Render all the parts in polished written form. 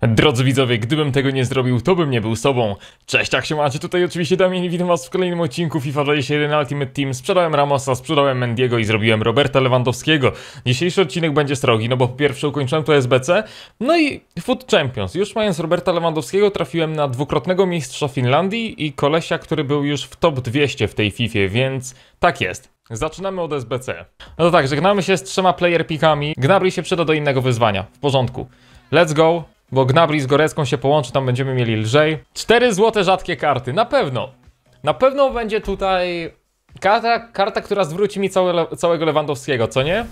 Drodzy widzowie, gdybym tego nie zrobił, to bym nie był sobą. Cześć, jak się macie? Tutaj oczywiście Damian i witam was w kolejnym odcinku FIFA 21 Ultimate Team. Sprzedałem Ramosa, sprzedałem Mendiego i zrobiłem Roberta Lewandowskiego. Dzisiejszy odcinek będzie srogi, no bo po pierwsze ukończyłem to SBC, no i Foot Champions. Już mając Roberta Lewandowskiego trafiłem na dwukrotnego mistrza Finlandii i kolesia, który był już w top 200 w tej Fifie, więc tak jest. Zaczynamy od SBC. No to tak, żegnamy się z 3 player pickami. Gnabry się przyda do innego wyzwania. W porządku. Let's go. Bo Gnabry z Gorecką się połączy, tam będziemy mieli lżej. 4 złote rzadkie karty, na pewno. Na pewno będzie tutaj karta, która zwróci mi całego Lewandowskiego, co nie?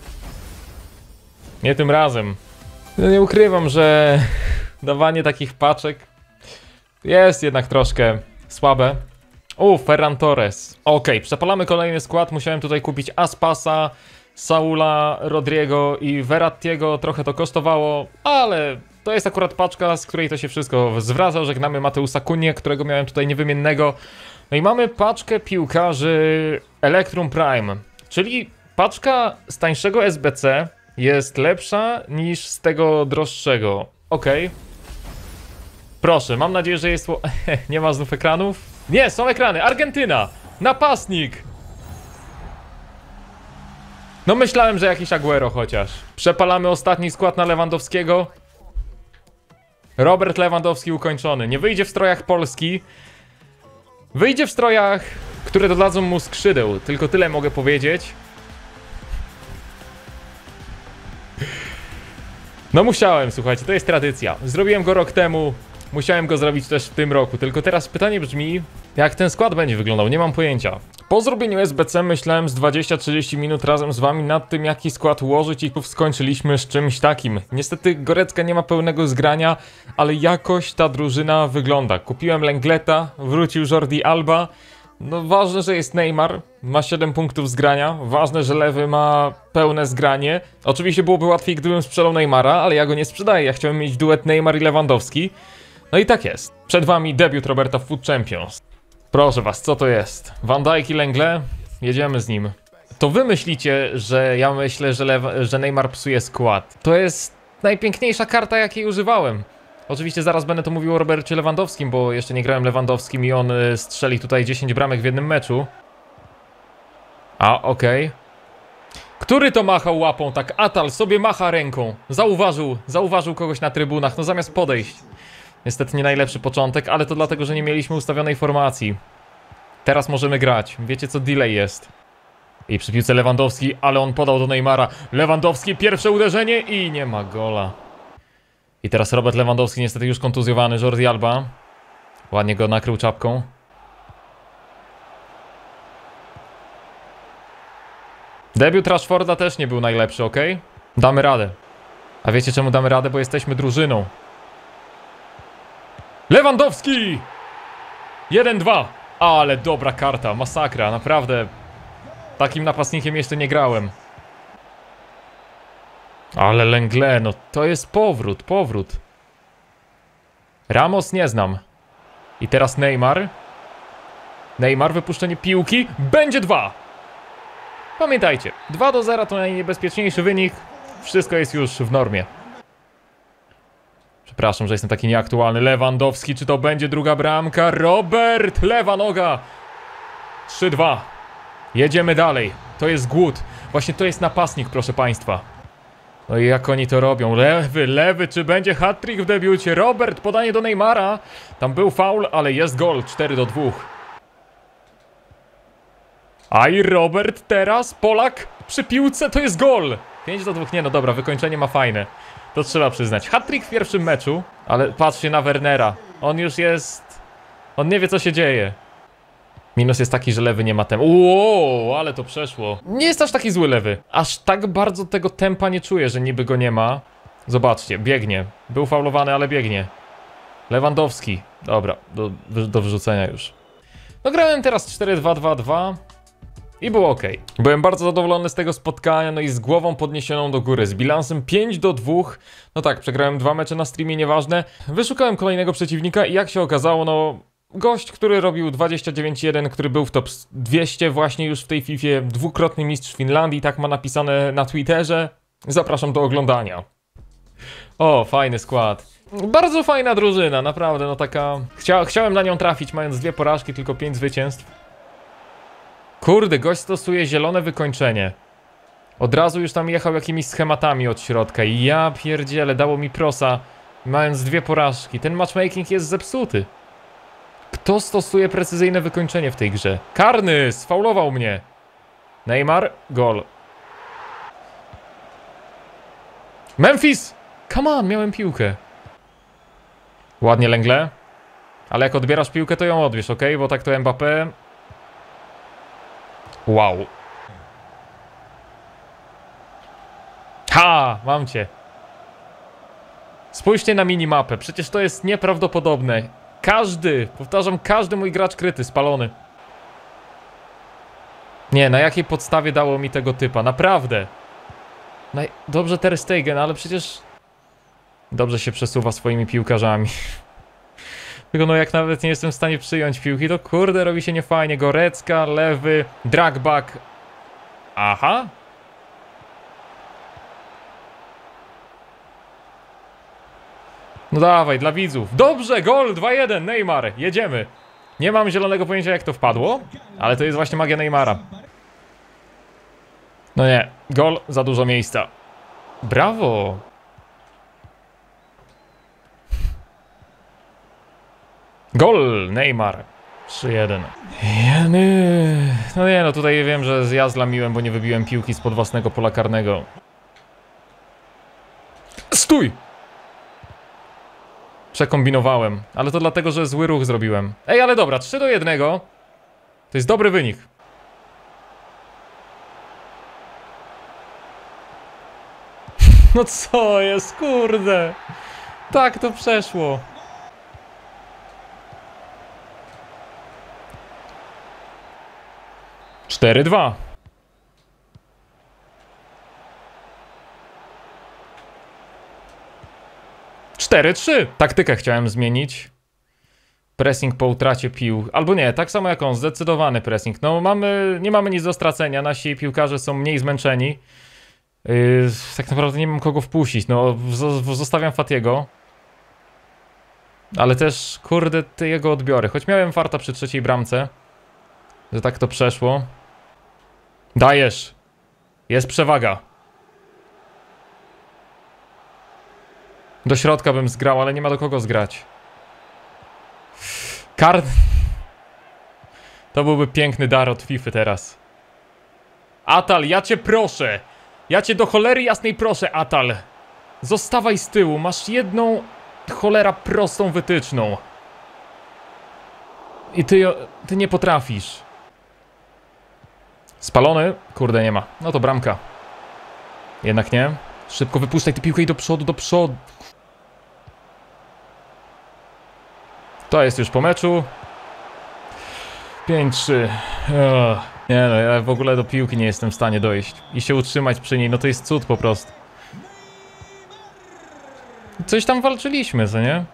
Nie tym razem. No nie ukrywam, że dawanie takich paczek jest jednak troszkę słabe. Ferran Torres. Okej, przepalamy kolejny skład. Musiałem tutaj kupić Aspasa, Saula, Rodriego i Verrattiego. Trochę to kosztowało, ale to jest akurat paczka, z której to się wszystko zwraca. Żegnamy Mateusa Kunię, którego miałem tutaj niewymiennego. No i mamy paczkę piłkarzy Electrum Prime, czyli paczka z tańszego SBC jest lepsza niż z tego droższego. Okej. Proszę, mam nadzieję, że jest... Nie ma znów ekranów? Nie, są ekrany. Argentyna! Napastnik! No myślałem, że jakiś Aguero chociaż. Przepalamy ostatni skład na Lewandowskiego. Robert Lewandowski ukończony. Nie wyjdzie w strojach Polski. Wyjdzie w strojach, które dodadzą mu skrzydeł. Tylko tyle mogę powiedzieć. No musiałem, słuchajcie, to jest tradycja. Zrobiłem go rok temu. Musiałem go zrobić też w tym roku. Tylko teraz pytanie brzmi, jak ten skład będzie wyglądał? Nie mam pojęcia. Po zrobieniu SBC myślałem z 20-30 minut razem z wami nad tym, jaki skład ułożyć i skończyliśmy z czymś takim. Niestety Gorecka nie ma pełnego zgrania, ale jakoś ta drużyna wygląda. Kupiłem Lengleta, wrócił Jordi Alba. No ważne, że jest Neymar, ma 7 punktów zgrania. Ważne, że lewy ma pełne zgranie. Oczywiście byłoby łatwiej, gdybym sprzedał Neymara, ale ja go nie sprzedaję. Ja chciałem mieć duet Neymar i Lewandowski. No i tak jest. Przed wami debiut Roberta w Foot Champions. Proszę was, co to jest? Van Dijk i Lenglet? Jedziemy z nim. To wy myślicie, że ja myślę, że Neymar psuje skład. To jest najpiękniejsza karta, jakiej używałem. Oczywiście zaraz będę to mówił o Robercie Lewandowskim, bo jeszcze nie grałem Lewandowskim i on strzeli tutaj 10 bramek w jednym meczu. Okej. Który to machał łapą tak? Atal sobie macha ręką. Zauważył kogoś na trybunach, no zamiast podejść. Niestety nie najlepszy początek, ale to dlatego, że nie mieliśmy ustawionej formacji. Teraz możemy grać. Wiecie co delay jest. I przy piłce Lewandowski, ale on podał do Neymara. Lewandowski, pierwsze uderzenie i nie ma gola. I teraz Robert Lewandowski niestety już kontuzjowany. Jordi Alba. Ładnie go nakrył czapką. Debiut Rashforda też nie był najlepszy, ok? Damy radę. A wiecie czemu damy radę? Bo jesteśmy drużyną. Lewandowski! 1-2. Ale dobra karta, masakra, naprawdę. Takim napastnikiem jeszcze nie grałem. Ale Lenglet, no to jest powrót. Ramos nie znam. I teraz Neymar. Neymar, wypuszczenie piłki. Będzie 2. Pamiętajcie, 2-0 to najniebezpieczniejszy wynik. Wszystko jest już w normie. Przepraszam, że jestem taki nieaktualny. Lewandowski, czy to będzie druga bramka? Robert, lewa noga. 3-2. Jedziemy dalej. To jest głód. Właśnie to jest napastnik, proszę państwa. No i jak oni to robią? Lewy, czy będzie hat-trick w debiucie? Robert, podanie do Neymara. Tam był faul, ale jest gol. 4-2. A i Robert teraz, Polak przy piłce, to jest gol. 5-2. Nie, no dobra, wykończenie ma fajne. To trzeba przyznać. Hat-trick w pierwszym meczu, ale patrzcie na Wernera. On już jest... On nie wie, co się dzieje. Minus jest taki, że lewy nie ma tempa. Wow, ale to przeszło. Nie jest aż taki zły lewy. Aż tak bardzo tego tempa nie czuję, że niby go nie ma. Zobaczcie, biegnie. Był faulowany, ale biegnie. Lewandowski. Dobra, do wyrzucenia już. No grałem teraz 4-2-2-2. I było ok. Byłem bardzo zadowolony z tego spotkania, no i z głową podniesioną do góry, z bilansem 5-2. No tak, przegrałem 2 mecze na streamie, nieważne. Wyszukałem kolejnego przeciwnika i jak się okazało, no... Gość, który robił 29-1, który był w top 200 właśnie już w tej Fifie, dwukrotny mistrz Finlandii, tak ma napisane na Twitterze. Zapraszam do oglądania. O, fajny skład. Bardzo fajna drużyna, naprawdę, no taka... Chciałem na nią trafić, mając 2 porażki, tylko 5 zwycięstw. Kurde, gość stosuje zielone wykończenie. Od razu już tam jechał jakimiś schematami od środka i ja pierdzielę, dało mi prosa, mając 2 porażki. Ten matchmaking jest zepsuty. Kto stosuje precyzyjne wykończenie w tej grze? Karny, sfaulował mnie. Neymar, gol. Memphis! Come on, miałem piłkę. Ładnie Lenglet. Ale jak odbierasz piłkę, to ją odbierz, ok? Bo tak to Mbappé. Wow. Ha! Mam cię. Spójrzcie na minimapę. Przecież to jest nieprawdopodobne. Każdy, powtarzam, każdy mój gracz kryty, spalony. Nie, na jakiej podstawie dało mi tego typa? Naprawdę. Dobrze Ter Stegen, ale przecież... Dobrze się przesuwa swoimi piłkarzami. Tylko no jak nawet nie jestem w stanie przyjąć piłki, to kurde robi się niefajnie. Gorecka, lewy, dragback. Aha. No dawaj, dla widzów. Dobrze, gol, 2-1, Neymar, jedziemy. Nie mam zielonego pojęcia jak to wpadło, ale to jest właśnie magia Neymara. No nie, gol, za dużo miejsca. Brawo. Gol, Neymar. 3-1. No nie, no tutaj wiem, że ja zlamiłem, bo nie wybiłem piłki spod własnego pola karnego. Stój! Przekombinowałem, ale to dlatego, że zły ruch zrobiłem. Ej, ale dobra, 3-1. To jest dobry wynik. No co jest, kurde. Tak to przeszło. Cztery, 2. Cztery, 3. Taktykę chciałem zmienić. Pressing po utracie pił. Albo nie, tak samo jak on, zdecydowany pressing. No nie mamy nic do stracenia, nasi piłkarze są mniej zmęczeni. Tak naprawdę nie mam kogo wpuścić, no zostawiam Fatiego. Ale też, kurde, te jego odbiory. Choć miałem farta przy 3. bramce, że tak to przeszło. Dajesz. Jest przewaga. Do środka bym zgrał, ale nie ma do kogo zgrać. To byłby piękny dar od FIFA teraz. Atal, ja cię proszę. Ja cię do cholery jasnej proszę, Atal. Zostawaj z tyłu, masz jedną cholera prostą wytyczną. I ty nie potrafisz. Spalony? Kurde, nie ma. No to bramka. Jednak nie. Szybko wypuszczaj tę piłkę i do przodu, do przodu. To jest już po meczu. 5-3. Nie no, ja w ogóle do piłki nie jestem w stanie dojść. I się utrzymać przy niej, no to jest cud po prostu. Coś tam walczyliśmy, co nie?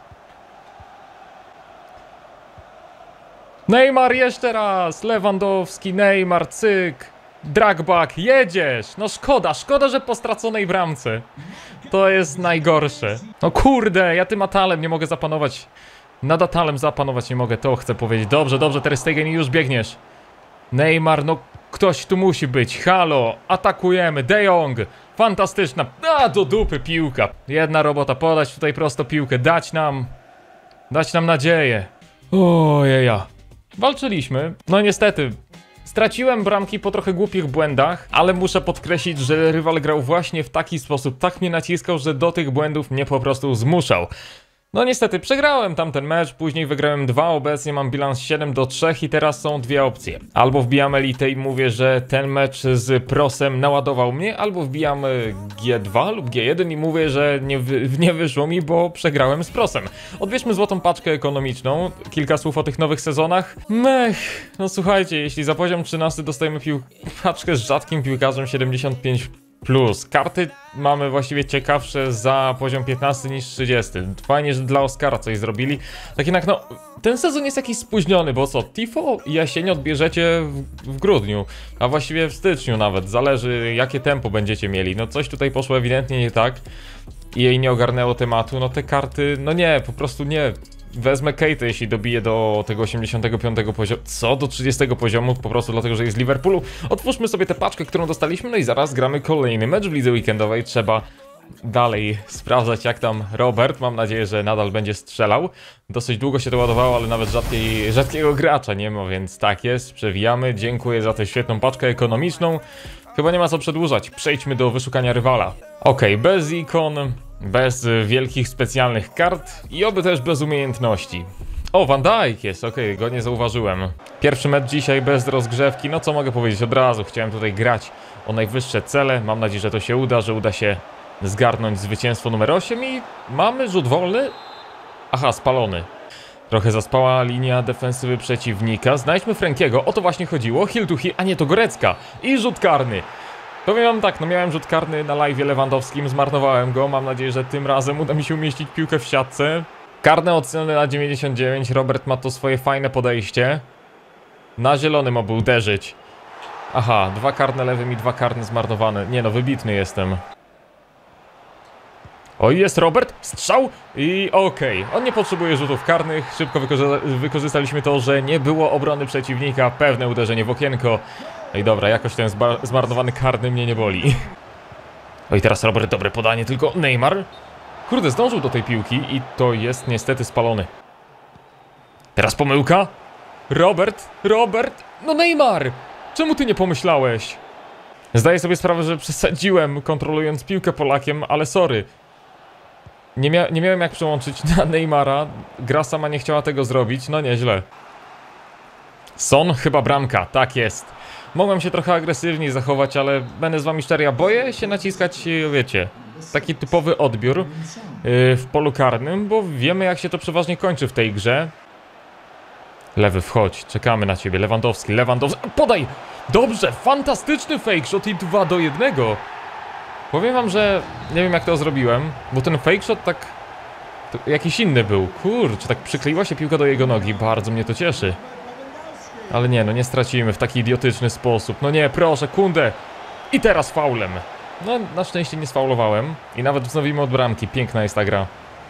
Neymar jeszcze raz! Lewandowski, Neymar, cyk! Dragback, jedziesz! No szkoda, że po straconej bramce. To jest najgorsze. No kurde, ja tym Atalem nie mogę zapanować. Nad Atalem zapanować nie mogę, to chcę powiedzieć. Dobrze, Ter Stegen, już biegniesz. Neymar, no ktoś tu musi być. Halo, atakujemy. De Jong, fantastyczna. Do dupy piłka. Jedna robota, podać tutaj prosto piłkę. Dać nam nadzieję. Ojeja. Walczyliśmy. No niestety. Straciłem bramki po trochę głupich błędach, ale muszę podkreślić, że rywal grał właśnie w taki sposób. Tak mnie naciskał, że do tych błędów mnie po prostu zmuszał. No niestety przegrałem tamten mecz, później wygrałem 2, obecnie mam bilans 7-3 i teraz są 2 opcje. Albo wbijam elitę i mówię, że ten mecz z prosem naładował mnie, albo wbijam G2 lub G1 i mówię, że nie wyszło mi, bo przegrałem z prosem. Odbierzmy złotą paczkę ekonomiczną, kilka słów o tych nowych sezonach. No słuchajcie, jeśli za poziom 13 dostajemy paczkę z rzadkim piłkarzem 75+. Karty mamy właściwie ciekawsze za poziom 15 niż 30. Fajnie, że dla Oscara coś zrobili. Tak jednak no, ten sezon jest jakiś spóźniony, bo co, Tifo i jesień odbierzecie w grudniu, a właściwie w styczniu nawet. Zależy jakie tempo będziecie mieli. No coś tutaj poszło ewidentnie nie tak. i jej nie ogarnęło tematu, no te karty, no nie, po prostu nie. Wezmę Keitę, jeśli dobije do tego 85 poziomu, co? Do 30 poziomu, po prostu dlatego, że jest z Liverpoolu. Otwórzmy sobie tę paczkę, którą dostaliśmy, no i zaraz gramy kolejny mecz w lidze weekendowej. Trzeba dalej sprawdzać, jak tam Robert. Mam nadzieję, że nadal będzie strzelał. Dosyć długo się to ładowało, ale nawet rzadkiego gracza nie ma, więc tak jest. Przewijamy. Dziękuję za tę świetną paczkę ekonomiczną. Chyba nie ma co przedłużać. Przejdźmy do wyszukania rywala. Okej, bez ikon, bez wielkich specjalnych kart i oby też bez umiejętności. O, Van Dijk jest, okej, go nie zauważyłem. Pierwszy mecz dzisiaj bez rozgrzewki, no co mogę powiedzieć od razu, chciałem tutaj grać o najwyższe cele, mam nadzieję, że to się uda, że uda się zgarnąć zwycięstwo numer 8 i mamy rzut wolny. Aha, spalony. Trochę zaspała linia defensywy przeciwnika, znajdźmy Frankiego, o to właśnie chodziło, heel to heel, a nie, to Gorecka i rzut karny. Powiem wam tak, no miałem rzut karny na live'ie Lewandowskim, zmarnowałem go, mam nadzieję, że tym razem uda mi się umieścić piłkę w siatce. Karne ocenione na 99, Robert ma to swoje fajne podejście. Na zielonym oby uderzyć. Aha, 2 karne lewym i 2 karne zmarnowane. Nie no, wybitny jestem. Oj, jest Robert, strzał i okej. On nie potrzebuje rzutów karnych, szybko wykorzystaliśmy to, że nie było obrony przeciwnika, pewne uderzenie w okienko. No i dobra, jakoś ten zmarnowany karny mnie nie boli. Oj, teraz Robert, dobre podanie, tylko Neymar. Kurde, zdążył do tej piłki i to jest niestety spalony. Teraz pomyłka. Robert, no Neymar! Czemu ty nie pomyślałeś? Zdaję sobie sprawę, że przesadziłem kontrolując piłkę Polakiem, ale sorry. Nie miałem jak przełączyć na Neymara. Gra sama nie chciała tego zrobić, no nieźle. Son, chyba bramka, tak jest. Mogłem się trochę agresywniej zachować, ale będę z wami szczery, ja boję się naciskać, wiecie, taki typowy odbiór w polu karnym, bo wiemy, jak się to przeważnie kończy w tej grze. Lewy, wchodź, czekamy na ciebie, Lewandowski, podaj! Dobrze, fantastyczny fake shot i 2-1. Powiem wam, że nie wiem, jak to zrobiłem, bo ten fake shot tak jakiś inny był. Kurczę, tak przykleiła się piłka do jego nogi, bardzo mnie to cieszy. Ale nie, no nie stracimy w taki idiotyczny sposób. No nie, proszę, Kunde! I teraz faulem. No, na szczęście nie sfaulowałem. I nawet wznowimy od bramki. Piękna jest ta gra.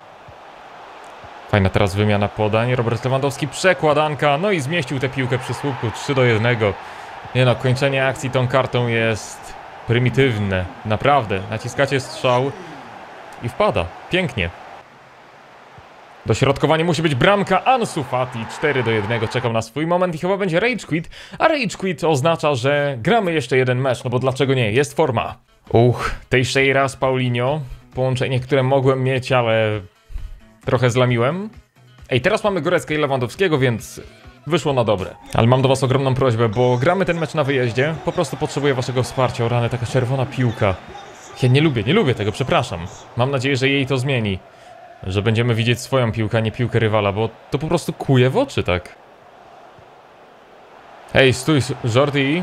Fajna teraz wymiana podań. Robert Lewandowski, przekładanka. No i zmieścił tę piłkę przy słupku. 3-1. Nie no, kończenie akcji tą kartą jest prymitywne. Naprawdę. Naciskacie strzał i wpada. Pięknie. Dośrodkowanie musi być bramka. Ansu Fati 4-1, czekał na swój moment i chyba będzie rage quit. A rage quit oznacza, że gramy jeszcze jeden mecz, no bo dlaczego nie? Jest forma. Teixeira z Paulinho. Połączenie, które mogłem mieć, ale trochę zlamiłem. Ej, teraz mamy Gorecka i Lewandowskiego, więc wyszło na dobre. Ale mam do was ogromną prośbę, bo gramy ten mecz na wyjeździe. Po prostu potrzebuję waszego wsparcia. O rany, taka czerwona piłka. Ja nie lubię tego, przepraszam. Mam nadzieję, że jej to zmieni. Że będziemy widzieć swoją piłkę, a nie piłkę rywala, bo to po prostu kuje w oczy, tak? Ej, stój, Jordi.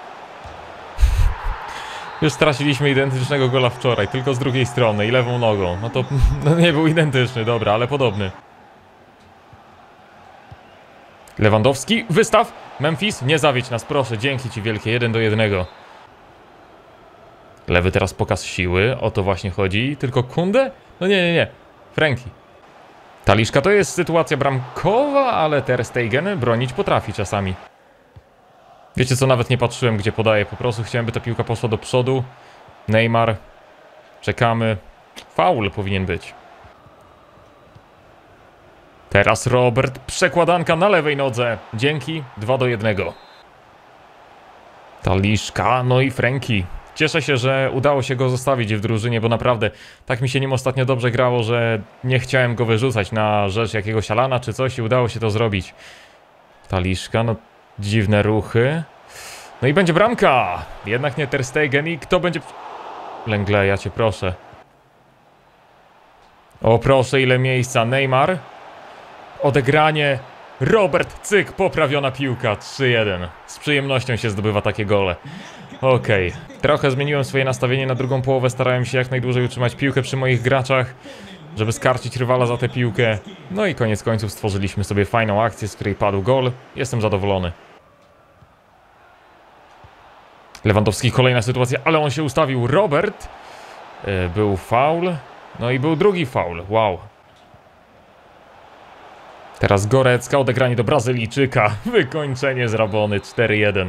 Już straciliśmy identycznego gola wczoraj, tylko z drugiej strony i lewą nogą. No to no nie był identyczny, dobra, ale podobny. Lewandowski, wystaw! Memphis, nie zawiedź nas, proszę, dzięki ci wielkie, 1-1. Lewy teraz pokaz siły, o to właśnie chodzi, tylko Kunde? No nie. Franki. Taliszka to jest sytuacja bramkowa, ale Ter Stegen bronić potrafi czasami. Wiecie co, nawet nie patrzyłem, gdzie podaje, po prostu chciałem, by ta piłka poszła do przodu. Neymar. Czekamy. Faul powinien być. Teraz Robert. Przekładanka na lewej nodze. Dzięki. 2-1. Taliszka, no i Franki. Cieszę się, że udało się go zostawić w drużynie, bo naprawdę tak mi się nim ostatnio dobrze grało, że nie chciałem go wyrzucać na rzecz jakiegoś Alana czy coś i udało się to zrobić. Taliszka, no dziwne ruchy. No i będzie bramka! Jednak nie Ter Stegen i kto będzie... Lenglet, ja cię proszę. O proszę, ile miejsca. Neymar. Odegranie. Robert, cyk, poprawiona piłka. 3-1. Z przyjemnością się zdobywa takie gole. Okej. Trochę zmieniłem swoje nastawienie na drugą połowę. Starałem się jak najdłużej utrzymać piłkę przy moich graczach, żeby skarcić rywala za tę piłkę. No i koniec końców stworzyliśmy sobie fajną akcję, z której padł gol. Jestem zadowolony. Lewandowski, kolejna sytuacja, ale on się ustawił. Robert. Był faul. No i był drugi faul, wow. Teraz Gorecka, odegranie do Brazylijczyka. Wykończenie z Rabony, 4-1.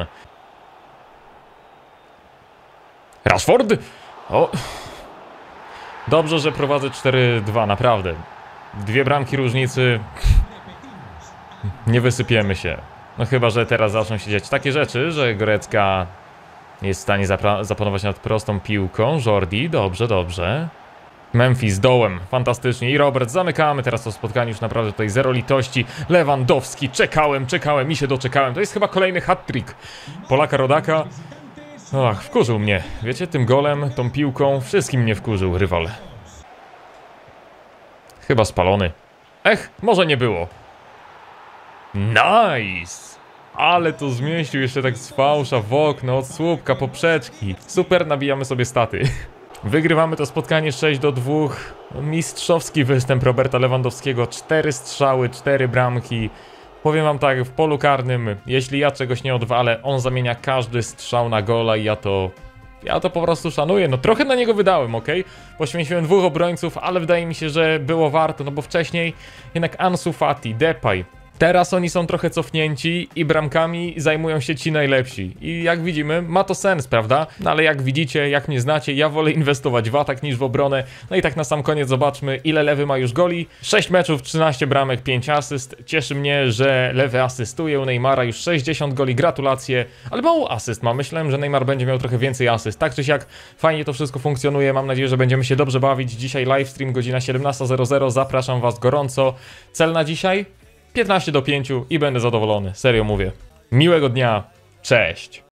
Rashford! O! Dobrze, że prowadzę 4-2, naprawdę. 2 bramki różnicy. Nie wysypiemy się. No chyba, że teraz zaczną się dziać takie rzeczy, że Gorecka jest w stanie zapanować nad prostą piłką. Jordi, dobrze, dobrze. Memphis dołem, fantastycznie. I Robert, zamykamy teraz to spotkanie, już naprawdę tutaj zero litości. Lewandowski, czekałem i się doczekałem. To jest chyba kolejny hat-trick Polaka Rodaka. Ach, wkurzył mnie. Wiecie, tym golem, tą piłką, wszystkim mnie wkurzył rywal. Chyba spalony. Ech, może nie było. Nice! Ale to zmieścił jeszcze tak z fałsza w okno, od słupka, poprzeczki. Super, nabijamy sobie staty. Wygrywamy to spotkanie 6-2. Mistrzowski występ Roberta Lewandowskiego. 4 strzały, 4 bramki. Powiem wam tak, w polu karnym, jeśli ja czegoś nie odwalę, on zamienia każdy strzał na gola i ja to po prostu szanuję. No trochę na niego wydałem, ok? Poświęciłem 2 obrońców, ale wydaje mi się, że było warto, no bo wcześniej jednak Ansu Fati, Depay. Teraz oni są trochę cofnięci i bramkami zajmują się ci najlepsi. I jak widzimy, ma to sens, prawda? No ale jak widzicie, jak mnie znacie, ja wolę inwestować w atak niż w obronę. No i tak na sam koniec zobaczmy, ile Lewy ma już goli. 6 meczów, 13 bramek, 5 asyst. Cieszy mnie, że Lewy asystuje u Neymara, już 60 goli, gratulacje. Ale mało asyst ma, myślałem, że Neymar będzie miał trochę więcej asyst. Tak czy siak, fajnie to wszystko funkcjonuje, mam nadzieję, że będziemy się dobrze bawić. Dzisiaj livestream, godzina 17:00, zapraszam was gorąco. Cel na dzisiaj? 15-5 i będę zadowolony, serio mówię. Miłego dnia, cześć!